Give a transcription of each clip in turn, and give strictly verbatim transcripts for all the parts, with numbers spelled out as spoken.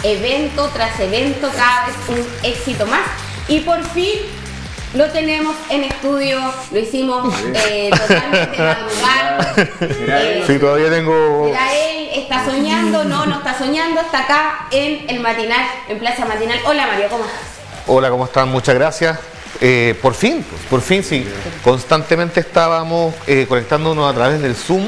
evento tras evento, cada vez un éxito más. Y por fin lo tenemos en estudio, lo hicimos eh, totalmente madrugar. Eh, sí, todavía tengo... Mira, él está soñando, no, no está soñando, está acá en el Matinal, en Plaza Matinal. Hola Mario, ¿cómo estás? Hola, ¿cómo están? Muchas gracias. Eh, por fin, pues, por fin, sí. Constantemente estábamos eh, conectándonos a través del Zoom.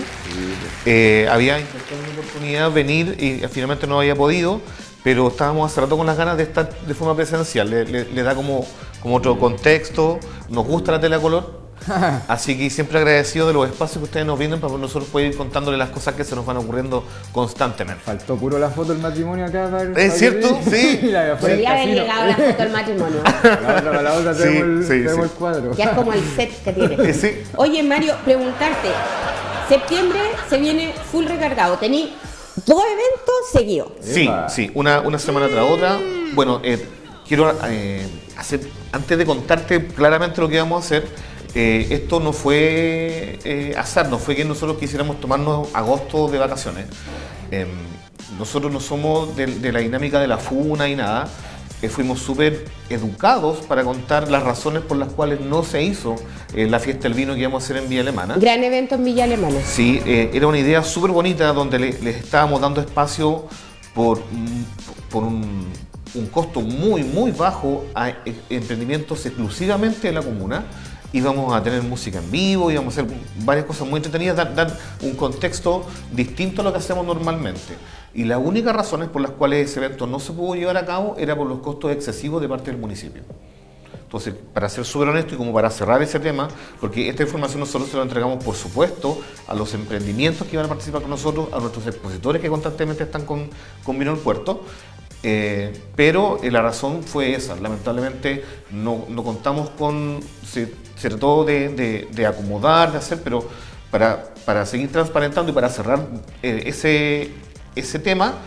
Eh, había intentado una oportunidad de venir y finalmente no había podido, pero estábamos hace rato con las ganas de estar de forma presencial. Le, le, le da como, como otro contexto, nos gusta la tele a color. Así que siempre agradecido de los espacios que ustedes nos brindan para nosotros poder ir contándole las cosas que se nos van ocurriendo constantemente. Faltó puro la foto del matrimonio acá. Para, ¿Es para cierto? Sí. Podría haber llegado la foto del matrimonio. La otra, la otra sí, tenemos, el, sí, tenemos sí. el cuadro. Ya es como el set que tiene. Sí. Oye Mario, preguntarte, septiembre se viene full recargado, tení dos eventos seguidos. Sí, Epa. sí, una, una semana tras otra. Bueno, eh, quiero eh, hacer, antes de contarte claramente lo que vamos a hacer, Eh, esto no fue eh, azar, no fue que nosotros quisiéramos tomarnos agosto de vacaciones. Eh, nosotros no somos de, de la dinámica de la funa y nada. Eh, fuimos súper educados para contar las razones por las cuales no se hizo eh, la fiesta del vino que íbamos a hacer en Villa Alemana. Gran evento en Villa Alemana. Sí, eh, era una idea súper bonita donde le, les estábamos dando espacio por, por un, un costo muy, muy bajo a emprendimientos exclusivamente de la comuna. Íbamos a tener música en vivo, íbamos a hacer varias cosas muy entretenidas, dar, dar un contexto distinto a lo que hacemos normalmente. Y las únicas razones por las cuales ese evento no se pudo llevar a cabo era por los costos excesivos de parte del municipio. Entonces, para ser súper honesto y como para cerrar ese tema, porque esta información nosotros se la entregamos, por supuesto, a los emprendimientos que van a participar con nosotros, a nuestros expositores que constantemente están con, con Vino al Puerto. Eh, pero eh, la razón fue esa, lamentablemente no, no contamos con, se, se trató de, de, de acomodar, de hacer, pero para, para seguir transparentando y para cerrar eh, ese, ese tema,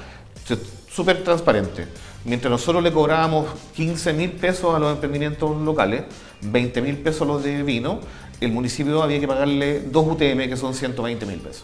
súper transparente. Mientras nosotros le cobrábamos quince mil pesos a los emprendimientos locales, veinte mil pesos a los de vino, el municipio había que pagarle dos U T M que son ciento veinte mil pesos.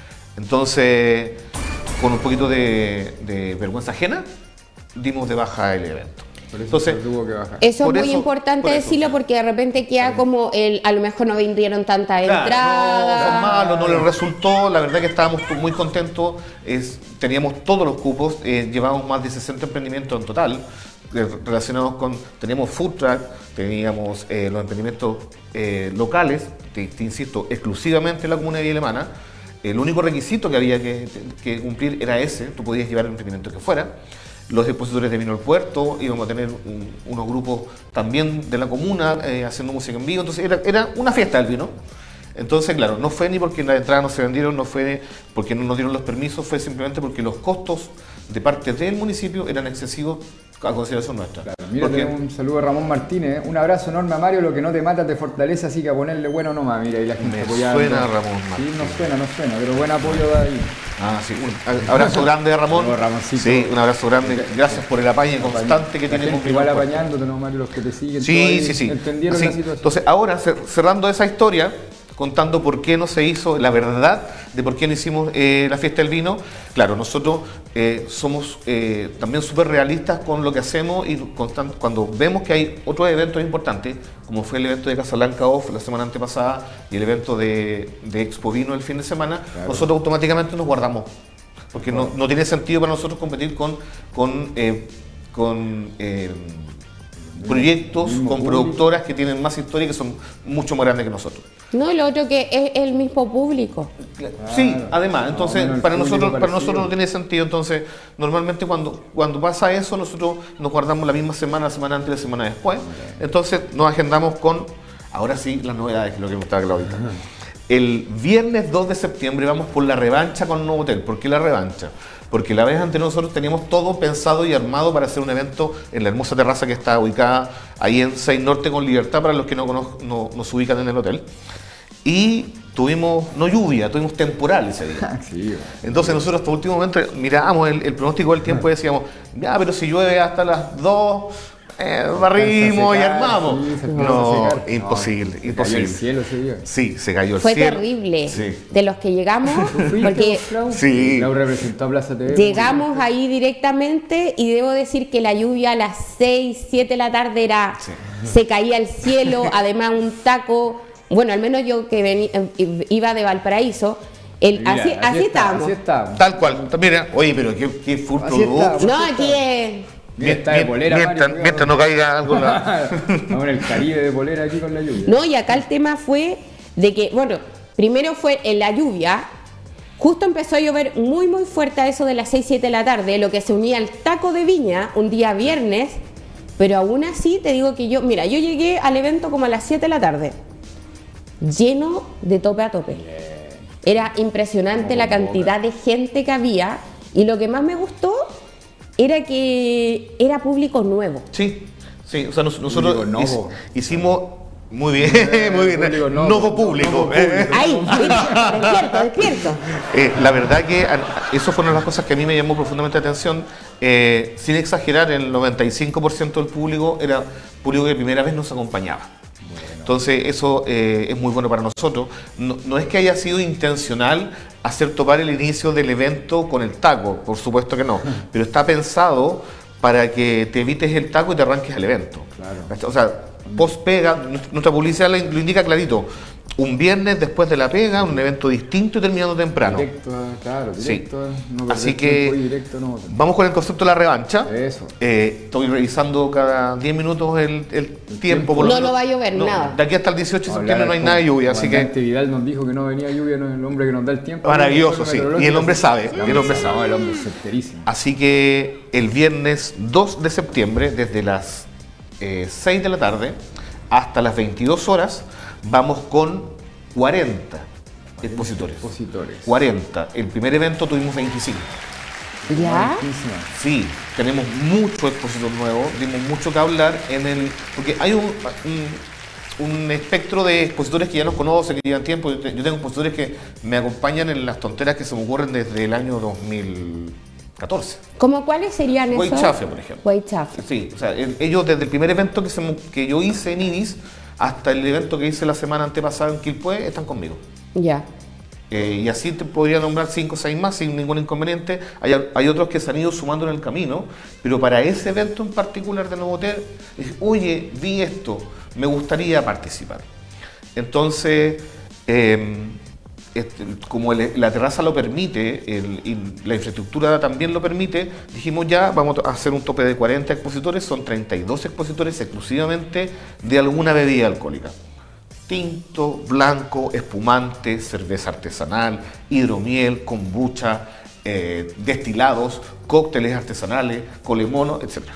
Entonces, con un poquito de, de vergüenza ajena, dimos de baja el evento. Por eso Entonces, se tuvo que bajar. Eso Por es muy eso- importante por eso. decirlo porque de repente queda como el, a lo mejor no vendieron tanta claro, entrada. no, son malos, no les resultó, la verdad que estábamos muy contentos, es, teníamos todos los cupos, eh, llevábamos más de sesenta emprendimientos en total, eh, relacionados con, teníamos food truck, teníamos eh, los emprendimientos eh, locales, te, te insisto, exclusivamente en la comuna de Villa Alemana. El único requisito que había que, que cumplir era ese, tú podías llevar el emprendimiento que fuera. Los expositores de Vino al Puerto, íbamos a tener un, unos grupos también de la comuna eh, haciendo música en vivo, entonces era, era una fiesta del vino. Entonces, claro, no fue ni porque las entradas no se vendieron, no fue porque no nos dieron los permisos, fue simplemente porque los costos de parte del municipio eran excesivos a consideración nuestra. Claro, mira, Porque- tenemos un saludo de Ramón Martínez, ¿eh? Un abrazo enorme a Mario, lo que no te mata te fortalece, así que a ponerle bueno nomás, mira, y la gente Me apoyando. suena Ramón Sí, Martínez. no suena, no suena, pero buen apoyo de ahí. Ah, sí, un abrazo grande a Ramón. No, Ramoncito. Sí, un abrazo grande. Gracias por el apañe constante que La tiene gente con igual Vino al Puerto. apañándote, ¿no, Mario? Los que te siguen. todo Sí, ahí sí, sí. Entendieron Así, la situación. entonces, ahora cer- cerrando esa historia, contando por qué no se hizo, la verdad de por qué no hicimos eh, la fiesta del vino, claro, nosotros eh, somos eh, también súper realistas con lo que hacemos y constan- cuando vemos que hay otros eventos importantes, como fue el evento de Casablanca Off la semana antepasada y el evento de, de Expo Vino el fin de semana, Claro. nosotros automáticamente nos guardamos. Porque no, no tiene sentido para nosotros competir con, con, eh, con eh, proyectos, mismo con público. productoras que tienen más historia y que son mucho más grandes que nosotros. No, y lo otro que es el mismo público. Sí, además, entonces menos el para público nosotros, para parecido. nosotros no tiene sentido. Entonces, normalmente cuando, cuando pasa eso, nosotros nos guardamos la misma semana, la semana antes y la semana después. Entonces nos agendamos con, ahora sí, las novedades, que es lo que me estaba Claudita. El viernes dos de septiembre vamos por la revancha con Nuevo Hotel. ¿Por qué la revancha? Porque la vez anterior nosotros teníamos todo pensado y armado para hacer un evento en la hermosa terraza que está ubicada ahí en seis Norte con Libertad, para los que no, conoz- no nos ubican en el hotel. Y tuvimos, no lluvia, tuvimos temporal ese día. Sí, bueno. Entonces nosotros hasta el último momento mirábamos el, el pronóstico del tiempo y decíamos, ya, pero si llueve hasta las dos, eh, barrimos y secar, armamos. sí, se empieza No, a secar. imposible, Se imposible. cayó el cielo ese día. Sí, se cayó el Fue cielo. terrible. Sí. De los que llegamos, ¿Fuiste, porque Clau? Sí. Clau representó a Plaza T V. llegamos ahí directamente y debo decir que la lluvia a las seis, siete de la tarde era, Sí. se caía el cielo, además un taco, bueno, al menos yo que vení- iba de Valparaíso, el, Mira, así, así está, estábamos. Así estábamos. Tal cual. Mira, oye, pero qué, qué full Así producto. está. No, aquí es... Mira, está de polera, mientras, Mario, mientras no caiga algo. la- Vamos en el Caribe de polera aquí con la lluvia. No, y acá el tema fue de que, bueno, primero fue en la lluvia, justo empezó a llover muy muy fuerte a eso de las seis, siete de la tarde, lo que se unía al taco de Viña un día viernes, pero aún así te digo que yo, mira, yo llegué al evento como a las siete de la tarde, lleno de tope a tope. Era impresionante la cantidad de gente que había y lo que más me gustó era que era público nuevo. Sí, sí. O sea, nos- nosotros Público novo. hic- hicimos. Muy bien, Eh, muy bien. público novo. Novo público. Novo público. Ahí, despierto, despierto. Eh, la verdad que a- eso fue una de las cosas que a mí me llamó profundamente la atención. Eh, sin exagerar, el noventa y cinco por ciento del público era público que primera vez nos acompañaba. Entonces eso eh, es muy bueno para nosotros. No, no es que haya sido intencional hacer topar el inicio del evento con el taco, por supuesto que no, pero está pensado para que te evites el taco y te arranques al evento. Claro. O sea, post pega, nuestra publicidad lo lo indica clarito. Un viernes después de la pega, un evento distinto y terminando temprano. Directo, claro, Sí. directo. No Así perder que tiempo y directo, no. vamos con el concepto de la revancha. Eso. Eh, estoy revisando cada diez minutos el, el tiempo. tiempo. por lo No, menos. no va a llover nada. De aquí hasta el dieciocho de septiembre no hay Hablar nada de con- lluvia, así que comandante Vidal nos dijo que no venía lluvia, no es el hombre que nos da el tiempo. Maravilloso, El sí. meteorológico. Y el hombre sabe, El y el hombre sabe. sabe. No, el hombre es certerísimo. Así que el viernes dos de septiembre, desde las eh, seis de la tarde hasta las veintidós horas, vamos con cuarenta expositores. Expositores. cuarenta. El primer evento tuvimos veinticinco. ¿Ya? Buenísimo. Sí, tenemos mucho expositor nuevo, dimos mucho que hablar en el. Porque hay un, un, un espectro de expositores que ya nos conocen, que llevan tiempo. Yo te- yo tengo expositores que me acompañan en las tonteras que se me ocurren desde el año dos mil catorce. ¿Cómo cuáles serían esos? Guaychafe, por ejemplo. Guaychafe. Sí, o sea, el- ellos desde el primer evento que, se mo- que yo hice en Ibis hasta el evento que hice la semana antepasada en Quilpué están conmigo. Ya. Eh, y así te podría nombrar cinco o seis más sin ningún inconveniente. Hay, hay otros que se han ido sumando en el camino, pero para ese evento en particular de Novotel, dije, oye, vi esto, me gustaría participar. Entonces, eh, este, como el- la terraza lo permite el- y la infraestructura también lo permite, dijimos ya, vamos a hacer un tope de cuarenta expositores, son treinta y dos expositores exclusivamente de alguna bebida alcohólica. Tinto, blanco, espumante, cerveza artesanal, hidromiel, kombucha, eh, destilados, cócteles artesanales, colemono, etcétera.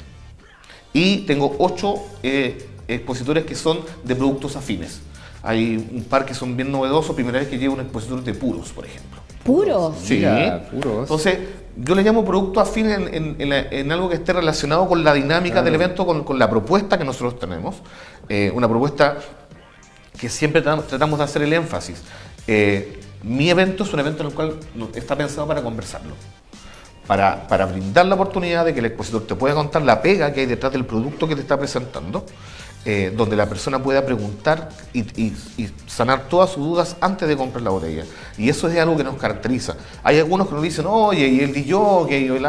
Y tengo ocho eh, expositores que son de productos afines. Hay un par que son bien novedosos, primera vez que llevo un expositor de puros, por ejemplo. Puros. Sí. Mira, puros. Entonces, yo le llamo producto afín en, en- en la- en algo que esté relacionado con la dinámica Claro. del evento, con, con la propuesta que nosotros tenemos. Eh, una propuesta que siempre tra- tratamos de hacer el énfasis. Eh, mi evento es un evento en el cual no- está pensado para conversarlo. Para, para brindar la oportunidad de que el expositor te pueda contar la pega que hay detrás del producto que te está presentando, eh, donde la persona pueda preguntar y, y- y sanar todas sus dudas antes de comprar la botella. Y eso es algo que nos caracteriza. Hay algunos que nos dicen, oye, y el D J, y la...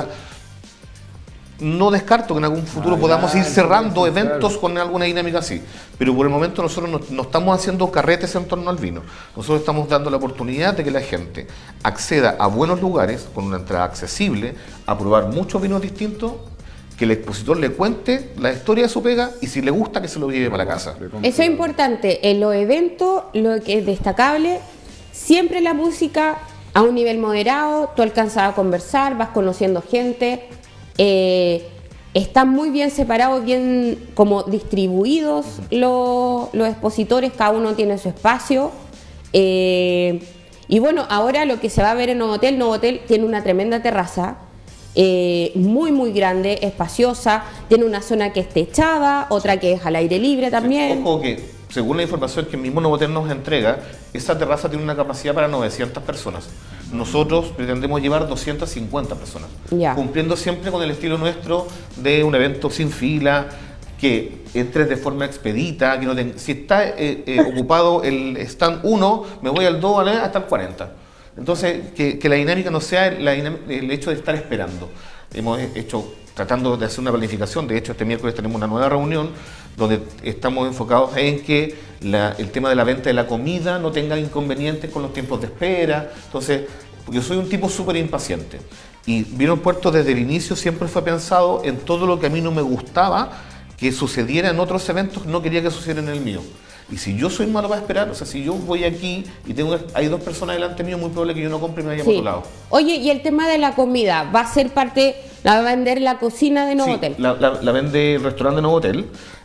No descarto que en algún futuro Ah, podamos ir ya, cerrando sí, eventos claro. con alguna dinámica así. Pero por el momento nosotros no, no estamos haciendo carretes en torno al vino. Nosotros estamos dando la oportunidad de que la gente acceda a buenos lugares con una entrada accesible, a probar muchos vinos distintos, que el expositor le cuente la historia de su pega y si le gusta que se lo lleve para la casa. Eso es importante. En los eventos, lo que es destacable, siempre la música a un nivel moderado, tú alcanzas a conversar, vas conociendo gente, eh, están muy bien separados, bien como distribuidos los, los expositores, cada uno tiene su espacio. eh, y bueno, ahora lo que se va a ver en Novotel, Novotel tiene una tremenda terraza, eh, muy muy grande, espaciosa, tiene una zona que es techada, otra que es al aire libre también. Ojo que, según la información que el mismo Novotel nos entrega, esa terraza tiene una capacidad para novecientas personas. Nosotros pretendemos llevar doscientas cincuenta personas, Ya. cumpliendo siempre con el estilo nuestro de un evento sin fila, que entres de forma expedita, que no te, si está eh, eh, ocupado el stand uno, me voy al dos hasta el cuarenta. Entonces, que, que la dinámica no sea la, el hecho de estar esperando. Hemos hecho, tratando de hacer una planificación, de hecho este miércoles tenemos una nueva reunión donde estamos enfocados en que la, el tema de la venta de la comida no tenga inconvenientes con los tiempos de espera. Entonces, porque yo soy un tipo súper impaciente. Y Vino al Puerto desde el inicio siempre fue pensado en todo lo que a mí no me gustaba que sucediera en otros eventos, no quería que sucediera en el mío. Y si yo soy malo para esperar, o sea, si yo voy aquí y tengo hay dos personas delante mío, muy probable que yo no compre y me vaya Sí. por otro lado. Oye, y el tema de la comida, ¿va a ser parte, la va a vender la cocina de Novotel? Sí, la, la, la vende el restaurante de Novotel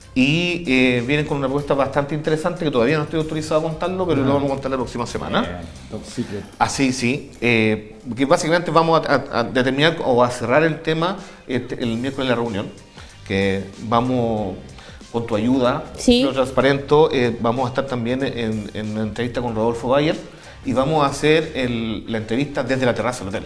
y eh, vienen con una propuesta bastante interesante que todavía no estoy autorizado a contarlo, pero Ah. lo vamos a contar la próxima semana. Eh, top secret. Así, sí. Eh, que básicamente vamos a, a- a determinar o a cerrar el tema este, el miércoles de la reunión, que vamos, con tu ayuda, Sí. lo transparento, eh, vamos a estar también en, en una entrevista con Rodolfo Bayer y vamos a hacer el- la entrevista desde la terraza del hotel.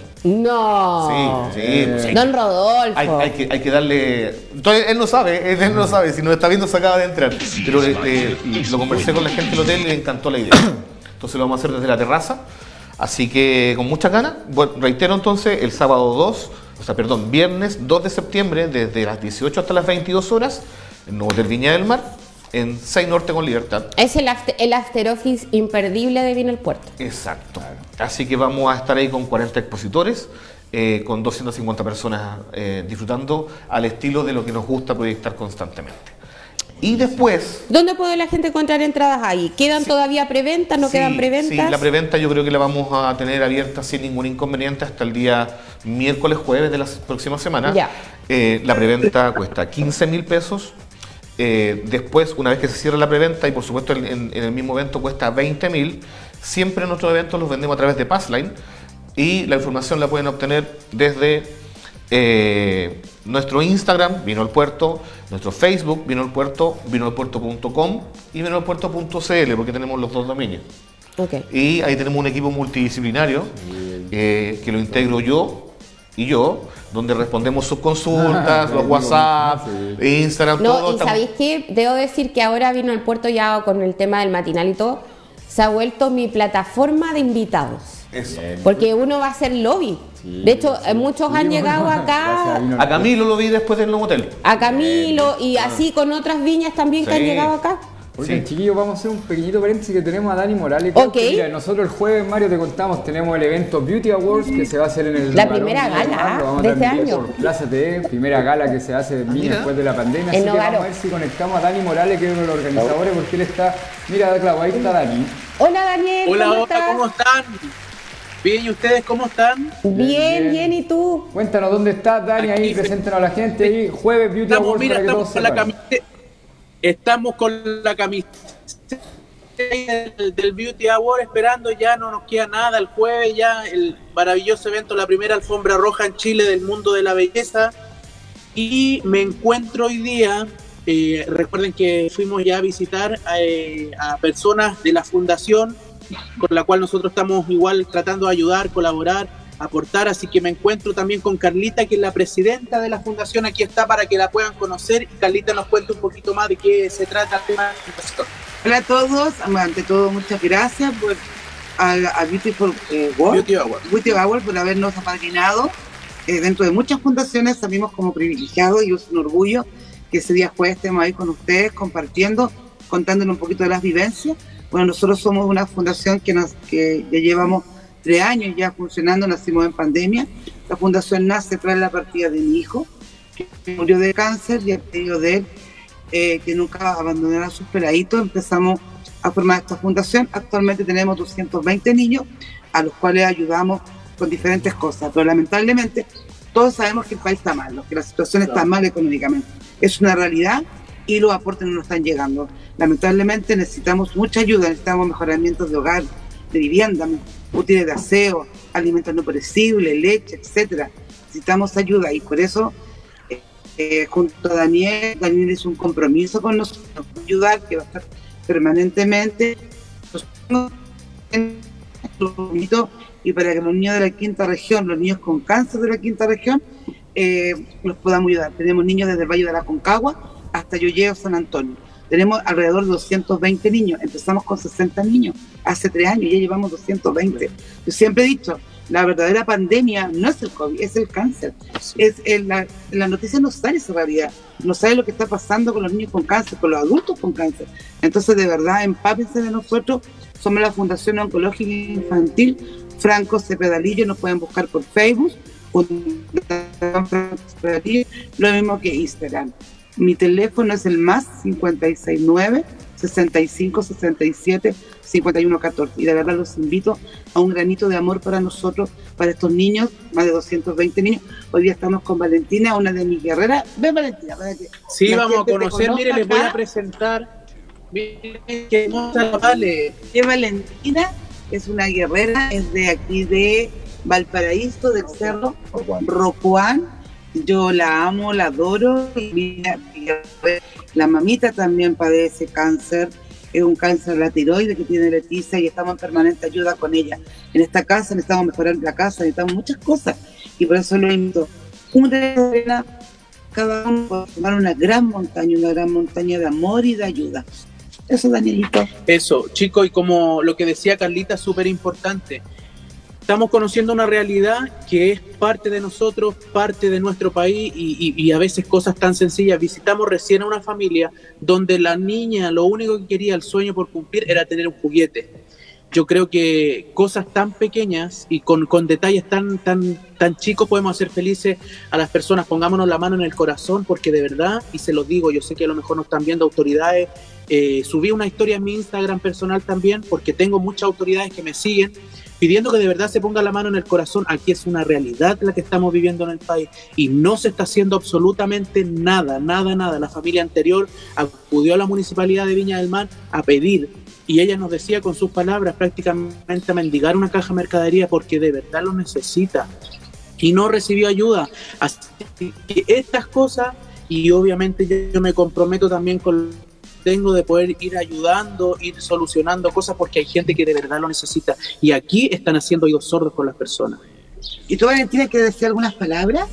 No. Sí, sí, pues hay, Don Rodolfo. hay- hay que, hay que darle... Entonces, él no sabe, él, él no sabe, si nos está viendo se acaba de entrar, pero eh, eh, lo conversé con la gente del hotel y le encantó la idea. Entonces lo vamos a hacer desde la terraza, así que con muchas ganas. Bueno, reitero entonces, el sábado dos, o sea, perdón, viernes dos de septiembre, desde las dieciocho hasta las veintidós horas, en Novotel Viña del Mar, en seis Norte con Libertad. Es el after, el after office imperdible de Vino al Puerto. Exacto. Así que vamos a estar ahí con cuarenta expositores, eh, con doscientas cincuenta personas eh, disfrutando al estilo de lo que nos gusta proyectar constantemente. Y después... ¿Dónde puede la gente encontrar entradas ahí? ¿Quedan todavía preventas? ¿No Sí, quedan preventas? Sí, la preventa yo creo que la vamos a tener abierta sin ningún inconveniente hasta el día miércoles, jueves de la próxima semana. Ya. Eh, la preventa cuesta quince mil pesos. Eh, después, una vez que se cierra la preventa, y por supuesto en, en- en el mismo evento cuesta veinte mil, siempre nuestros eventos los vendemos a través de Passline y la información la pueden obtener desde eh, nuestro Instagram, Vino al Puerto, nuestro Facebook, Vino al Puerto, vino al puerto punto com y vino al puerto punto c l, porque tenemos los dos dominios. Ok. Y ahí tenemos un equipo multidisciplinario eh, que lo integro yo y yo, donde respondemos sus consultas, los WhatsApp, Sí. Instagram, No, todo. y estamos- ¿sabéis qué? Debo decir que ahora Vino al Puerto ya con el tema del matinal y todo, se ha vuelto mi plataforma de invitados. Eso. Bien. Porque uno va a hacer lobby. Sí, De hecho, sí. eh, muchos Sí, han bueno, llegado gracias a acá, Vino al A Camilo lo vi después del hotel. a Camilo, y así con otras viñas también que Sí. han llegado acá. Oigan, Sí. chiquillos, vamos a hacer un pequeñito paréntesis que tenemos a Dani Morales. Creo Ok. que, mira, nosotros el jueves, Mario, te contamos, tenemos el evento Beauty Awards que se va a hacer en el... La Barón primera Viña del gala Mar, lo vamos a de este transmitir año. por Plaza T V, primera gala que se hace en Viña mira. después de la pandemia. En Así que Nogaro. vamos a ver si conectamos a Dani Morales, que es uno de los organizadores, porque él está... Mira, claro, ahí está Dani. Hola Daniel, Hola, ¿cómo hola, estás? ¿cómo están? Bien, ¿y ustedes cómo están? Bien, Bien. bien, ¿y tú? Cuéntanos dónde estás, Dani, ahí Aquí, preséntanos a la gente. Ahí, jueves Beauty Estamos, Awards mira, para que estamos todos con la sepan. camiseta. Estamos con la camiseta del, del Beauty Award esperando, ya no nos queda nada. El jueves ya el maravilloso evento, la primera alfombra roja en Chile del mundo de la belleza. Y me encuentro hoy día, eh, recuerden que fuimos ya a visitar eh, a personas de la fundación con la cual nosotros estamos igual tratando de ayudar, colaborar, aportar, así que me encuentro también con Carlita, que es la presidenta de la fundación, aquí está para que la puedan conocer y Carlita nos cuente un poquito más de qué se trata el tema de la fundación. Hola a todos, ante todo muchas gracias por a, a Beautiful eh, World, Beauty Award. Beauty Award, por habernos apadrinado. Eh, dentro de muchas fundaciones salimos como privilegiados y es un orgullo que ese día jueves estemos ahí con ustedes compartiendo, contándoles un poquito de las vivencias. Bueno, nosotros somos una fundación que, nos, que ya llevamos tres años ya funcionando, nacimos en pandemia. La fundación nace tras la partida de mi hijo, que murió de cáncer, y a pedido de él, eh, que nunca abandonara a sus peladitos, empezamos a formar esta fundación. Actualmente tenemos doscientos veinte niños a los cuales ayudamos con diferentes cosas, pero lamentablemente todos sabemos que el país está mal, que la situación está mal económicamente. Es una realidad y los aportes no nos están llegando. Lamentablemente necesitamos mucha ayuda, necesitamos mejoramientos de hogar, de vivienda, útiles de aseo, alimentos no perecibles, leche, etcétera. Necesitamos ayuda y por eso eh, eh, junto a Daniel, Daniel hizo un compromiso con nosotros, para ayudar, que va a estar permanentemente y para que los niños de la quinta región, los niños con cáncer de la quinta región, eh, los podamos ayudar. Tenemos niños desde el Valle de la Concagua hasta Yoyeo, San Antonio. Tenemos alrededor de doscientos veinte niños. Empezamos con sesenta niños hace tres años, ya llevamos doscientos veinte. Yo siempre he dicho, la verdadera pandemia no es el COVID, es el cáncer. Es el, la, la noticia no sale esa realidad, no sabe lo que está pasando con los niños con cáncer, con los adultos con cáncer. Entonces, de verdad, empápense de nosotros. Somos la Fundación Oncológica Infantil Franco Cepedalillo, nos pueden buscar por Facebook, Fundación Franco Cepedalillo, lo mismo que Instagram. Mi teléfono es el más cincuenta y seis nueve, sesenta y cinco, sesenta y siete, cincuenta y uno, catorce. Y de verdad los invito a un granito de amor para nosotros, para estos niños, más de doscientos veinte niños. Hoy día estamos con Valentina, una de mis guerreras. Ven, Valentina, para que sí, vamos a conocer. Mire, les voy a presentar. Miren qué hermosa, vale. Que Valentina es una guerrera, es de aquí de Valparaíso, del Cerro Rocuán. Yo la amo, la adoro. Y mira, la mamita también padece cáncer, es un cáncer de la tiroides que tiene Leticia y estamos en permanente ayuda con ella. En esta casa necesitamos mejorar la casa, necesitamos muchas cosas y por eso lo invito. Una arena, cada uno puede formar una gran montaña, una gran montaña de amor y de ayuda. Eso, Danielito. Eso, chicos, y como lo que decía Carlita, súper importante. Estamos conociendo una realidad que es parte de nosotros, parte de nuestro país y, y, y a veces cosas tan sencillas. Visitamos recién a una familia donde la niña lo único que quería, el sueño por cumplir, era tener un juguete. Yo creo que cosas tan pequeñas y con, con detalles tan, tan, tan chicos podemos hacer felices a las personas. Pongámonos la mano en el corazón porque de verdad, y se los digo, yo sé que a lo mejor nos están viendo autoridades. Eh, subí una historia en mi Instagram personal también porque tengo muchas autoridades que me siguen pidiendo que de verdad se ponga la mano en el corazón. Aquí es una realidad la que estamos viviendo en el país y no se está haciendo absolutamente nada, nada, nada. La familia anterior acudió a la Municipalidad de Viña del Mar a pedir y ella nos decía con sus palabras prácticamente a mendigar una caja de mercadería porque de verdad lo necesita y no recibió ayuda. Así que estas cosas, y obviamente yo, yo me comprometo también con tengo de poder ir ayudando, ir solucionando cosas porque hay gente que de verdad lo necesita y aquí están haciendo oídos sordos con las personas. ¿Y tú, Valentina, quieres decir algunas palabras?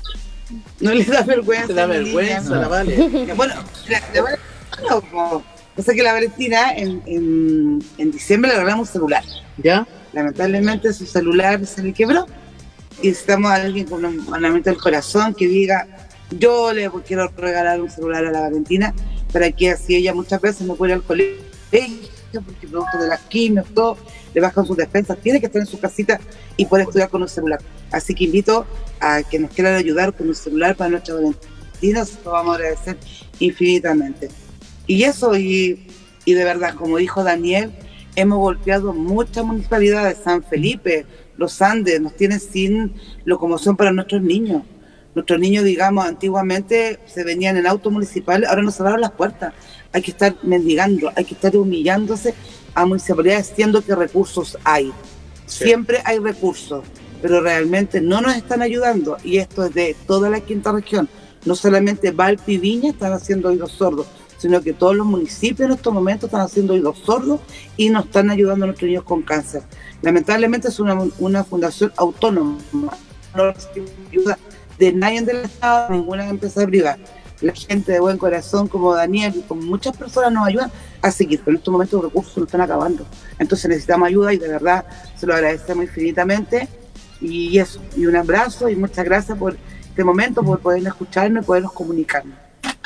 ¿No les da vergüenza? ¿Te da vergüenza? No. La vale. Bueno, la, la, no, no. O sea que la Valentina en, en, en diciembre le regalamos un celular. ¿Ya? Lamentablemente su celular se le quebró y necesitamos a alguien con un mandamiento del corazón que diga, yo le quiero regalar un celular a la Valentina para que así ella muchas veces no puede ir al colegio porque producto de las quimios, todo, le bajan sus defensas, tiene que estar en su casita y poder estudiar con un celular. Así que invito a que nos quieran ayudar con un celular para nuestra Valentina, se lo vamos a agradecer infinitamente. Y eso, y, y de verdad, como dijo Daniel, hemos golpeado muchas municipalidades, San Felipe, los Andes, nos tienen sin locomoción para nuestros niños. Nuestros niños, digamos, antiguamente se venían en auto municipal, ahora nos cerraron las puertas. Hay que estar mendigando, hay que estar humillándose a municipalidades, siendo que recursos hay. Sí. Siempre hay recursos, pero realmente no nos están ayudando. Y esto es de toda la quinta región. No solamente Valpo y Viña están haciendo oídos sordos, sino que todos los municipios en estos momentos están haciendo oídos sordos y nos están ayudando a nuestros niños con cáncer. Lamentablemente es una, una fundación autónoma, no recibe ayuda de nadie del Estado, ninguna empresa privada. La gente de buen corazón como Daniel y como muchas personas nos ayudan a seguir, pero en estos momentos los recursos nos están acabando. Entonces necesitamos ayuda y de verdad se lo agradecemos infinitamente. Y eso, y un abrazo y muchas gracias por este momento, por poder escucharnos y podernos comunicarnos.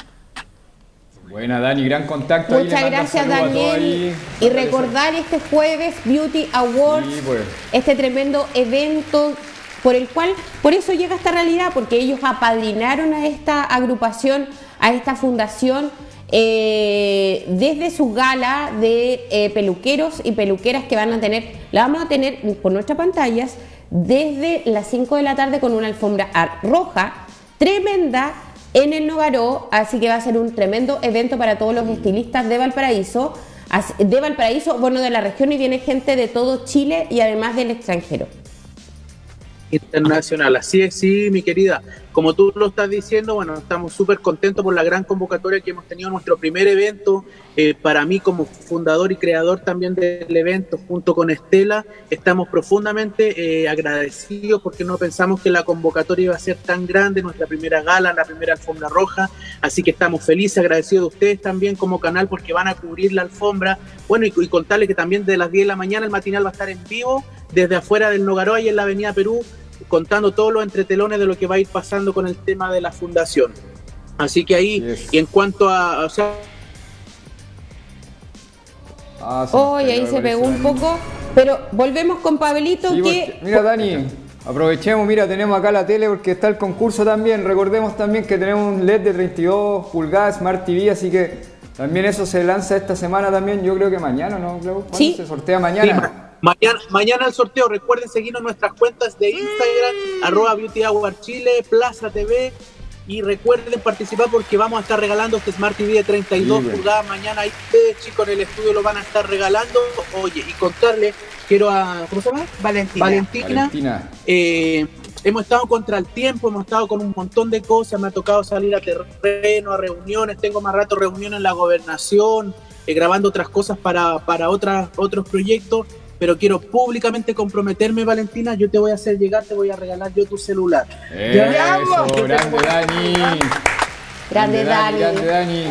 Buena, Dani, gran contacto. Muchas gracias, Daniel. Y recordar este jueves Beauty Awards, sí, pues. Este tremendo evento por el cual, por eso llega esta realidad, porque ellos apadrinaron a esta agrupación, a esta fundación, eh, desde su gala de eh, peluqueros y peluqueras que van a tener, la vamos a tener por nuestras pantallas, desde las cinco de la tarde con una alfombra roja, tremenda, en el Nogaró, así que va a ser un tremendo evento para todos los estilistas de Valparaíso, de Valparaíso, bueno, de la región, y viene gente de todo Chile y además del extranjero. internacional. Así es, sí, mi querida. Como tú lo estás diciendo, bueno, estamos súper contentos por la gran convocatoria que hemos tenido, nuestro primer evento. Eh, para mí, como fundador y creador también del evento, junto con Estela, estamos profundamente eh, agradecidos porque no pensamos que la convocatoria iba a ser tan grande, nuestra primera gala, la primera alfombra roja, así que estamos felices, agradecidos de ustedes también como canal porque van a cubrir la alfombra. Bueno, y, y contarles que también de las diez de la mañana el matinal va a estar en vivo desde afuera del Nogaroa y en la Avenida Perú, contando todos los entretelones de lo que va a ir pasando con el tema de la fundación. Así que ahí, yes. Y en cuanto a... O sea, ah, hoy ahí se pegó un poco, pero volvemos con Pablito. Sí, que... porque, mira, Dani, aprovechemos, mira, tenemos acá la tele porque está el concurso también. Recordemos también que tenemos un L E D de treinta y dos pulgadas Smart T V, así que también eso se lanza esta semana también. Yo creo que mañana, ¿no? ¿Cuándo sí. se sortea mañana? Sí, ma mañana, mañana el sorteo. Recuerden seguirnos en nuestras cuentas de Instagram, arroba Beauty Hour Chile, Plaza T V. Y recuerden participar porque vamos a estar regalando este Smart T V de treinta y dos pulgadas. Mañana ahí ustedes, chicos, en el estudio lo van a estar regalando. Oye, y contarles, quiero a... ¿Cómo se llama? Valentina. Valentina. Valentina. Eh, hemos estado contra el tiempo, hemos estado con un montón de cosas. Me ha tocado salir a terreno, a reuniones. Tengo más rato reuniones en la gobernación, eh, grabando otras cosas para, para otras, otros proyectos. Pero quiero públicamente comprometerme, Valentina, yo te voy a hacer llegar, te voy a regalar yo tu celular. Eso, grande Dani. Grande Dani. Grande Dani.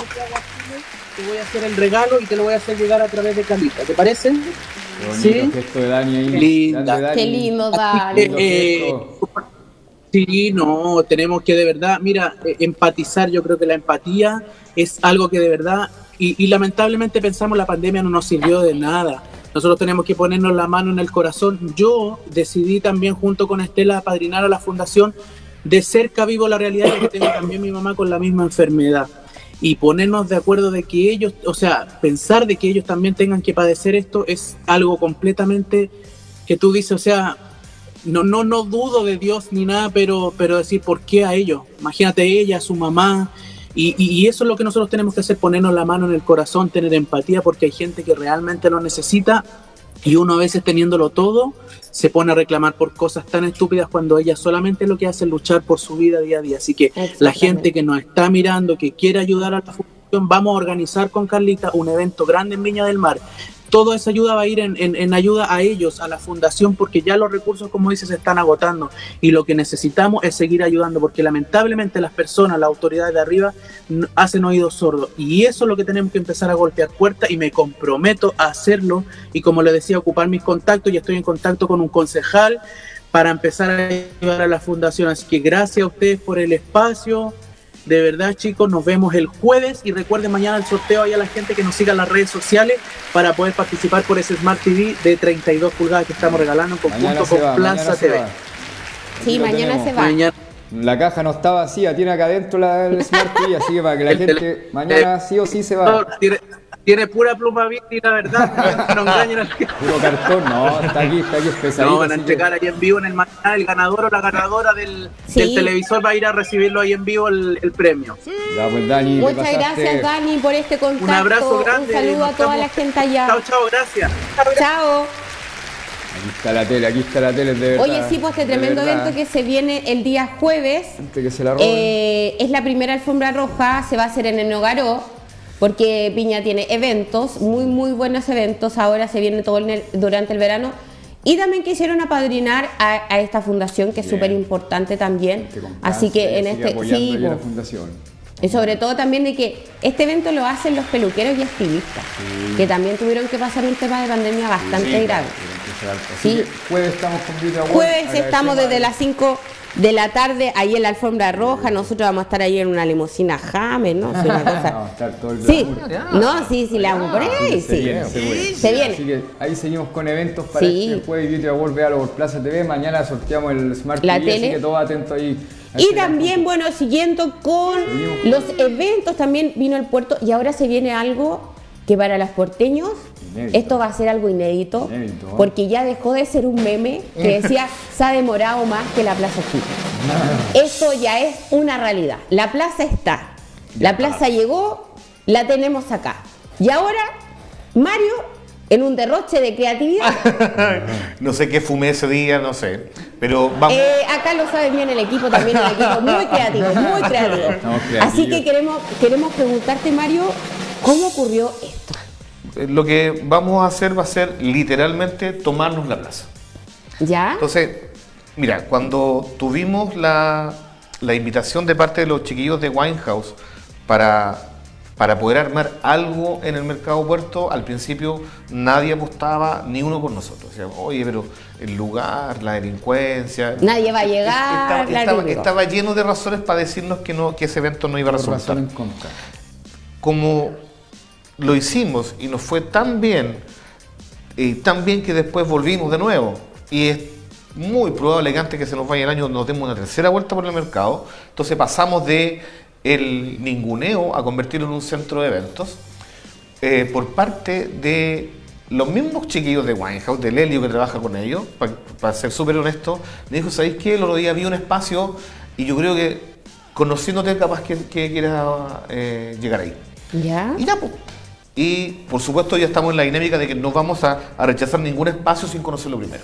Te voy a hacer el regalo y te lo voy a hacer llegar a través de Calita, ¿te parece? Qué bonito, ¿sí? Gesto de Dani ahí. Linda. Dani. Qué lindo, Dani. Eh, sí, no, tenemos que de verdad, mira, empatizar, yo creo que la empatía es algo que de verdad, y, y lamentablemente pensamos la pandemia no nos sirvió de nada. Nosotros tenemos que ponernos la mano en el corazón. Yo decidí también junto con Estela apadrinar a la fundación. De cerca vivo la realidad de que tengo también mi mamá con la misma enfermedad. Y ponernos de acuerdo de que ellos, o sea, pensar de que ellos también tengan que padecer esto es algo completamente que tú dices, o sea, no, no, no dudo de Dios ni nada, pero, pero decir, ¿por qué a ellos? Imagínate ella, su mamá. Y, y, y eso es lo que nosotros tenemos que hacer, ponernos la mano en el corazón, tener empatía, porque hay gente que realmente lo necesita y uno a veces teniéndolo todo se pone a reclamar por cosas tan estúpidas cuando ella solamente lo que hace es luchar por su vida día a día. Así que la gente que nos está mirando, que quiere ayudar a la fundación, vamos a organizar con Carlita un evento grande en Viña del Mar. Toda esa ayuda va a ir en, en, en ayuda a ellos, a la fundación, porque ya los recursos, como dices, se están agotando y lo que necesitamos es seguir ayudando, porque lamentablemente las personas, las autoridades de arriba hacen oídos sordos y eso es lo que tenemos que empezar a golpear puertas y me comprometo a hacerlo y como les decía, ocupar mis contactos y estoy en contacto con un concejal para empezar a ayudar a la fundación, así que gracias a ustedes por el espacio. De verdad, chicos, nos vemos el jueves y recuerden mañana el sorteo ahí a la gente que nos siga en las redes sociales para poder participar por ese Smart T V de treinta y dos pulgadas que estamos regalando en conjunto con va, Plaza T V. Sí, mañana tenemos. se va. Mañana. La caja no está vacía, tiene acá adentro la, el Smart T V, así que para que la el, gente el, mañana el, sí o sí se va. Tiene, tiene pura pluma bien y la verdad, no engañen al que... Puro cartón, no, está aquí, está aquí pesadito. No, van a entregar que... ahí en vivo en el mañana, el ganador o la ganadora del, sí. del televisor va a ir a recibirlo ahí en vivo el, el premio. Sí. Ya, pues, Dani, muchas gracias, Dani, por este contacto. Un abrazo grande. Un saludo a toda estamos... la gente allá. Chao, chao, gracias. Chao. Aquí está la tele, aquí está la tele, de verdad. Oye, sí, pues este tremendo evento que se viene el día jueves. Antes que se la roben. Eh, es la primera alfombra roja, se va a hacer en el Nogaró, porque Viña tiene eventos, muy, muy buenos eventos. Ahora se viene todo el, durante el verano. Y también quisieron apadrinar a, a esta fundación, que es súper importante también. Así que en este. Sí, la fundación. Y sobre todo también de que este evento lo hacen los peluqueros y estilistas, sí. que también tuvieron que pasar un tema de pandemia bastante sí, grave. Sí. Jueves estamos con Beauty Award. Jueves estamos desde las cinco de la tarde ahí en la alfombra roja. Nosotros vamos a estar ahí en una limusina James, ¿no? Sí, una cosa. Vamos a estar todo el sí. No, sí, sí, la vamos por ahí. Se sí. viene, se viene. Se viene. Así que ahí seguimos con eventos para sí. este jueves Beauty Award. Véalo por Plaza T V. Mañana sorteamos el Smart la T V, tele. así que todos atentos ahí. Y también, bueno, siguiendo con los eventos, también vino el puerto y ahora se viene algo que para los porteños inédito. Esto va a ser algo inédito, inédito, porque ya dejó de ser un meme que decía se ha demorado más que la Plaza Chica. Esto ya es una realidad. La plaza está, la plaza llegó, la tenemos acá. Y ahora Mario en un derroche de creatividad. No sé qué fumé ese día, no sé. Pero vamos. Eh, acá lo sabe bien el equipo, también el equipo muy creativo, muy creativo. No, creativo. Así que queremos, queremos preguntarte, Mario, ¿cómo ocurrió esto? Lo que vamos a hacer va a ser literalmente tomarnos la plaza. ¿Ya? Entonces, mira, cuando tuvimos la, la invitación de parte de los chiquillos de Winehouse para, para poder armar algo en el mercado Puerto, al principio nadie apostaba, ni uno por nosotros. Decíamos, oye, pero el lugar, la delincuencia... Nadie va a llegar, Estaba, claro, estaba, típico. estaba lleno de razones para decirnos que, no, que ese evento no iba a Por resultar. razón en contra. Como lo hicimos y nos fue tan bien, y tan bien que después volvimos de nuevo, y es muy probable que antes que se nos vaya el año nos demos una tercera vuelta por el mercado, entonces pasamos de el ninguneo a convertirlo en un centro de eventos, eh, por parte de los mismos chiquillos de Winehouse, de Lelio que trabaja con ellos, para pa ser súper honesto, me dijo, ¿sabéis qué? El otro día vi un espacio y yo creo que conociéndote capaz que, que quieras eh, llegar ahí. ¿Ya? Y ya, pues. Y por supuesto ya estamos en la dinámica de que no vamos a, a rechazar ningún espacio sin conocerlo primero.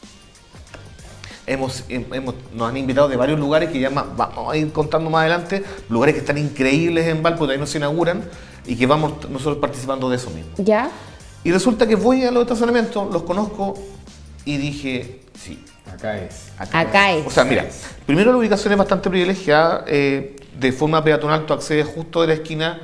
Hemos, hemos, nos han invitado de varios lugares que ya más, vamos a ir contando más adelante, lugares que están increíbles en Valpo, todavía no se inauguran, y que vamos nosotros participando de eso mismo. ¿Ya? Y resulta que voy a los estacionamientos, los conozco y dije, sí, Acá es. Acá es. o sea, mira, primero la ubicación es bastante privilegiada, eh, de forma peatonal tú accedes justo de la esquina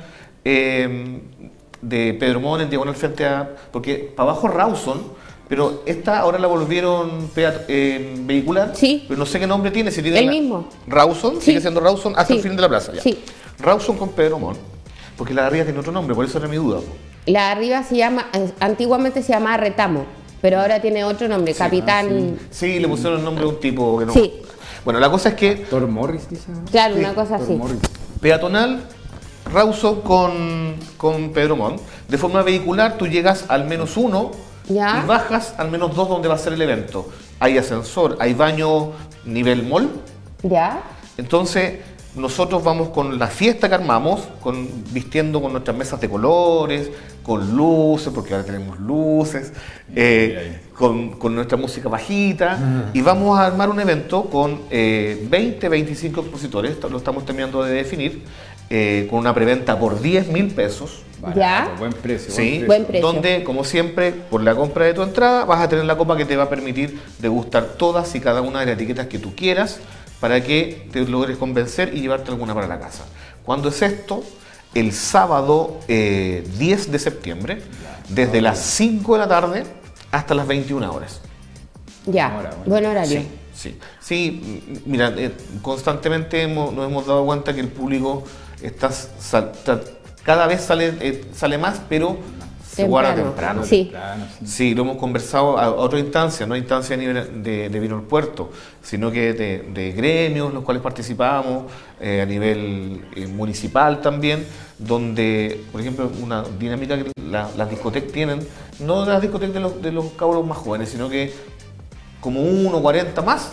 eh, de Pedro Mon en diagonal frente a... Porque para abajo Rawson, pero esta ahora la volvieron peat- eh, vehicular, Sí. pero no sé qué nombre tiene. Si tiene El la- mismo. Rawson, Sí. sigue siendo Rawson hasta Sí. el fin de la plaza. Ya. Sí. Rawson con Pedro Mon, porque la de arriba tiene otro nombre, por eso era mi duda. po. La de arriba se llama, eh, antiguamente se llamaba Retamo, pero ahora tiene otro nombre, Capitán... Sí, le pusieron el nombre de un tipo que no... Sí. Bueno, la cosa es que Thor Morris, dice. Claro, una cosa Thor así. Morris. peatonal, Rawson con, con Pedro Montt. De forma vehicular tú llegas al menos uno Ya. y bajas al menos dos donde va a ser el evento. Hay ascensor, hay baño nivel mall. ¿Ya? Entonces nosotros vamos con la fiesta que armamos, con, vistiendo con nuestras mesas de colores, con luces, porque ahora tenemos luces, eh, con, con nuestra música bajita, y vamos a armar un evento con eh, veinte, veinticinco expositores, esto lo estamos terminando de definir, eh, con una preventa por diez mil pesos. Barato, Ya. Buen precio. Sí, Buen precio. donde, como siempre, por la compra de tu entrada, vas a tener la copa que te va a permitir degustar todas y cada una de las etiquetas que tú quieras para que te logres convencer y llevarte alguna para la casa. ¿Cuándo es esto? El sábado eh, diez de septiembre, desde las cinco de la tarde hasta las veintiuna horas. Ya. Ahora, bueno. Buen horario. Sí, sí. Sí, m- mira, eh, constantemente hemos- nos hemos dado cuenta que el público está, sal- está- cada vez sale, eh, sale más, pero se guarda temprano. Sí. Temprano, sí. Sí, lo hemos conversado a, a otra instancia, no a instancia a nivel de, de Vino al Puerto, sino que de, de gremios en los cuales participamos, eh, a nivel eh, municipal también, donde, por ejemplo, una dinámica que la- las discotecas tienen, no las discotecas de los, de los cabros más jóvenes, sino que como uno, cuarenta más,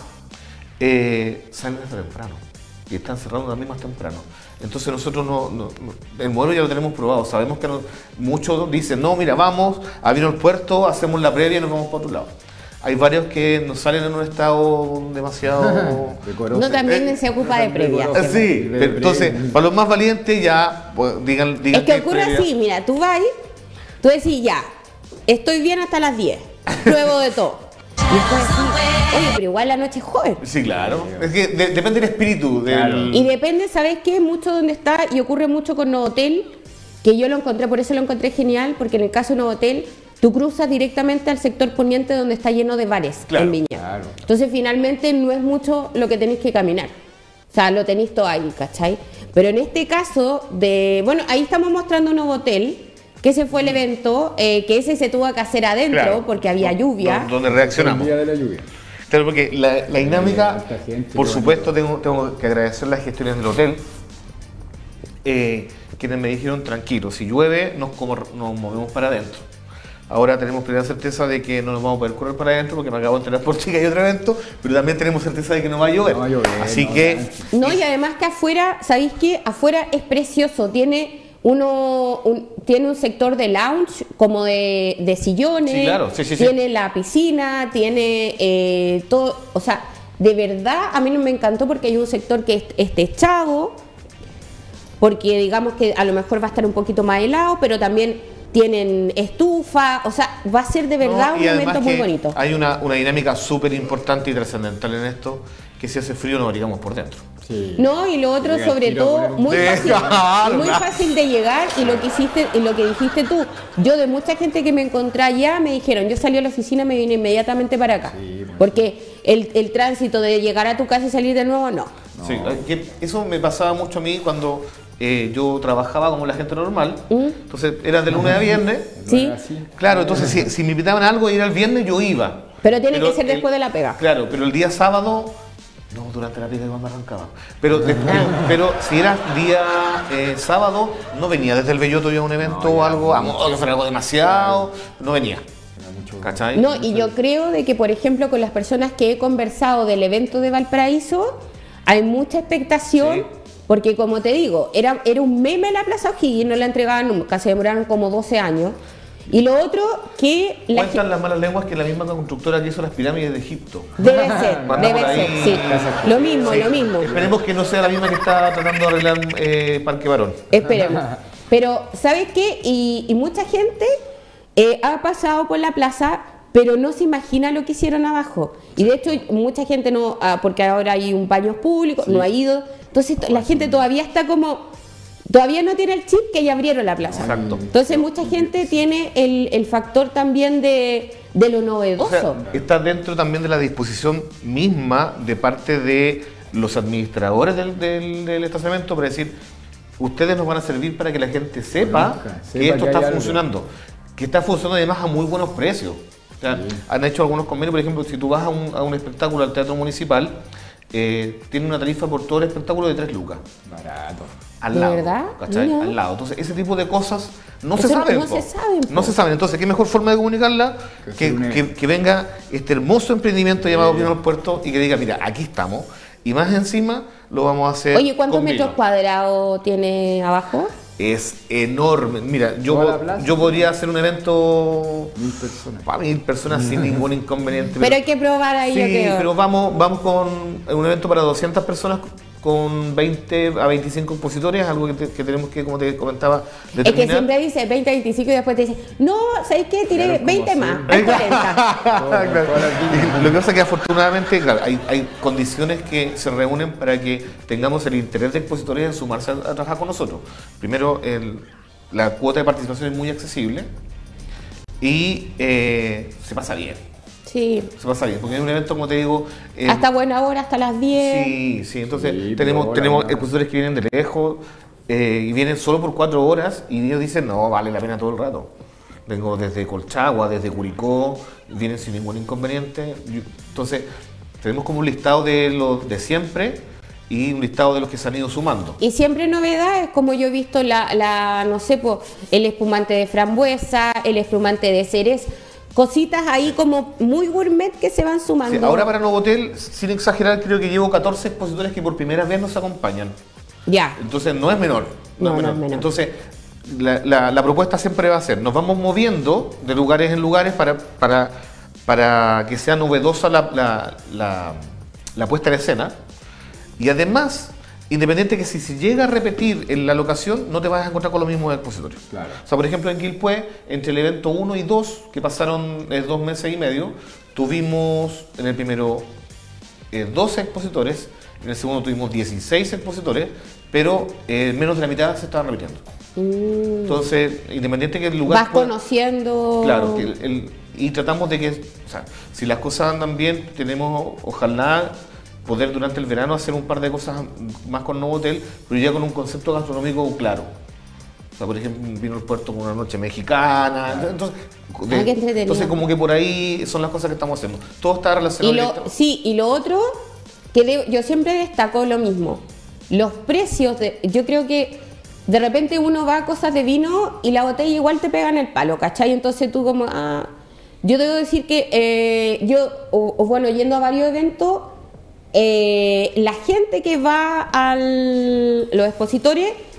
eh, salen hasta temprano y están cerrando también más temprano. Entonces nosotros no, no- no- el modelo ya lo tenemos probado, sabemos que no- muchos dicen, no, mira, vamos a Vino al Puerto, hacemos la previa y nos vamos para otro lado. Hay varios que nos salen en un estado demasiado... Decoroso. No, también se ocupa de previa. Decoroso. Eh, sí, pero entonces, para los más valientes ya, pues, digan, digan Es que es ocurre previa. así, mira, tú vas, tú decís ya, estoy bien hasta las diez, pruebo de todo. Y después decís, oye, pero igual la noche es joven. Sí, claro. Es que de- depende del espíritu. Del... Claro. Y depende, ¿sabes qué? Mucho donde está, y ocurre mucho con Novotel, que yo lo encontré, por eso lo encontré genial, porque en el caso de Novotel, tú cruzas directamente al sector poniente donde está lleno de bares Claro, en Viña. claro. Entonces, finalmente, no es mucho lo que tenéis que caminar. O sea, lo tenéis todo ahí, ¿cachai? Pero en este caso, de bueno, ahí estamos mostrando Novotel, que ese fue el evento, eh, que ese se tuvo que hacer adentro Claro. porque había Do- lluvia. do- Donde El reaccionamos. día de la lluvia. Claro, porque la, la dinámica, harta gente, por qué supuesto, tengo, tengo que agradecer las gestiones del hotel, eh, quienes me dijeron, tranquilo, si llueve nos, como, nos movemos para adentro. Ahora tenemos plena certeza de que no nos vamos a poder correr para adentro porque me acabo de enterar por chica y otro evento, pero también tenemos certeza de que no va a llover. No va a llover, Así no, que, tranqui. No, y además que afuera, ¿sabéis qué? Afuera es precioso, tiene uno un- tiene un sector de lounge, como de, de sillones, Sí, claro, sí, sí, sí. tiene la piscina, tiene eh, todo, o sea, de verdad a mí no me encantó porque hay un sector que es, es techado, porque digamos que a lo mejor va a estar un poquito más helado, pero también tienen estufa, o sea, va a ser de verdad No, un y además evento muy que bonito. Hay una, una dinámica súper importante y trascendental en esto, que si hace frío nos abrigamos por dentro. Sí. No, y lo otro Llega al sobre tiro a todo poner un- muy Sí, fácil, claro, muy claro. fácil de llegar y lo que hiciste y lo que dijiste tú. Yo de mucha gente que me encontré allá me dijeron, yo salí a la oficina y me vine inmediatamente para acá. Sí, pues. Porque el, el tránsito de llegar a tu casa y salir de nuevo, no. Sí, que eso me pasaba mucho a mí cuando eh, yo trabajaba como la gente normal. ¿Mm? Entonces era de lunes a viernes. Sí. Así. Claro, entonces si, si me invitaban a algo y era el viernes, yo iba. Pero tiene que ser el- después de la pega. Claro, pero el día sábado, no, durante la pega cuando arrancaba. Pero, de- pero si era día eh, sábado, no venía desde el Belloto yo a un evento o algo, a modo que fuera algo demasiado, no venía. Era mucho- ¿Cachai? No, y yo creo de que, por ejemplo, con las personas que he conversado del evento de Valparaíso, hay mucha expectación, Sí. porque como te digo, era, era un meme la Plaza O'Higgins, no la entregaban nunca, se demoraron como doce años. Y lo otro, que la Cuentan gen- las malas lenguas que la misma constructora que hizo las pirámides de Egipto. debe ser, Cuando debe por ahí- ser, sí. Lo mismo, Sí, lo mismo. Esperemos que no sea la misma que está tratando de arreglar eh, Parque Barón. Esperemos. Pero, ¿sabes qué? Y, y mucha gente eh, ha pasado por la plaza, pero no se imagina lo que hicieron abajo. Y de hecho, mucha gente no, ah, porque ahora hay un baño público, no ha ido. Entonces, to- la gente todavía está como, todavía no tiene el chip que ya abrieron la plaza. Exacto. Entonces, mucha gente tiene el, el factor también de, de lo O novedoso. sea, está dentro también de la disposición misma de parte de los administradores del, del, del estacionamiento para decir, ustedes nos van a servir para que la gente sepa Conozca, que sepa esto que está hay algo. funcionando, que está funcionando además a muy buenos precios. O sea, han hecho algunos convenios, por ejemplo, si tú vas a un, a un espectáculo al Teatro Municipal, eh, tiene una tarifa por todo el espectáculo de tres lucas. Barato. Al ¿De lado, verdad? ¿cachai? Mira. Al lado. Entonces, ese tipo de cosas no Eso se no- saben. no po. se saben, po. No se saben. Entonces, ¿qué mejor forma de comunicarla? Que Que, se une. que- que venga este hermoso emprendimiento llamado Pino al Puerto y que diga, mira, aquí estamos. Y más encima lo vamos a hacer. Oye, ¿cuántos con metros vino. cuadrados tiene abajo? Es enorme. Mira, yo, ¿Toda po- la plaza? yo podría hacer un evento Mil personas. para mil personas sin ningún inconveniente. Pero hay que probar ahí, Sí, yo creo. pero vamos, vamos con un evento para doscientas personas con veinte a veinticinco expositores, algo que, te- que tenemos que, como te comentaba, Es que determinar. siempre dice veinte, veinticinco y después te dice, no, ¿sabes qué? Tiré Claro, como veinte así. más, hay cuarenta. Claro. Todas las Y lo que pasa es que afortunadamente, claro, hay, hay condiciones que se reúnen para que tengamos el interés de expositores en sumarse a, a trabajar con nosotros. Primero, el- la cuota de participación es muy accesible y eh, se pasa bien. Sí, Se pasa bien, porque es un evento, como te digo, eh, hasta buena hora, hasta las diez. Sí, sí, entonces Sí, pero tenemos, ahora, tenemos ahora. expositores que vienen de lejos eh, y vienen solo por cuatro horas y ellos dicen, no, vale la pena todo el rato. Vengo desde Colchagua, desde Curicó, vienen sin ningún inconveniente. Yo- Entonces, tenemos como un listado de los de siempre y un listado de los que se han ido sumando. Y siempre novedades, como yo he visto la, la no sé, po, el espumante de frambuesa, el espumante de cereza, cositas ahí como muy gourmet que se van sumando. Sí, ahora para Novotel, sin exagerar, creo que llevo catorce expositores que por primera vez nos acompañan. Ya, Entonces no es menor. No, no es menor. Entonces la, la- la propuesta siempre va a ser, nos vamos moviendo de lugares en lugares para, para, para que sea novedosa la, la, la- la puesta en escena. Y además, independiente que si se llega a repetir en la locación, no te vas a encontrar con los mismos expositores. Claro. O sea, por ejemplo, en Quilpué, entre el evento uno y dos, que pasaron eh, dos meses y medio, tuvimos en el primero eh, doce expositores, en el segundo tuvimos dieciséis expositores, pero eh, menos de la mitad se estaban repitiendo. Entonces, independiente que el lugar... Mm. vas pueda- conociendo. Claro, que el- el- y tratamos de que, o sea, si las cosas andan bien, tenemos, ojalá, poder durante el verano hacer un par de cosas más con Novotel, pero ya con un concepto gastronómico claro. O sea, por ejemplo, vino al puerto con una noche mexicana. Entonces, de- Ah, qué entretenido. entonces, como que por ahí son las cosas que estamos haciendo. Todo está relacionado Y lo, directamente. sí, y lo otro, que de- yo siempre destaco lo mismo. Los precios, de, yo creo que de repente uno va a cosas de vino y la botella igual te pega en el palo, ¿cachai? Entonces tú como, ah, yo debo decir que eh, yo, o, o bueno, yendo a varios eventos, eh, la gente que va a los expositores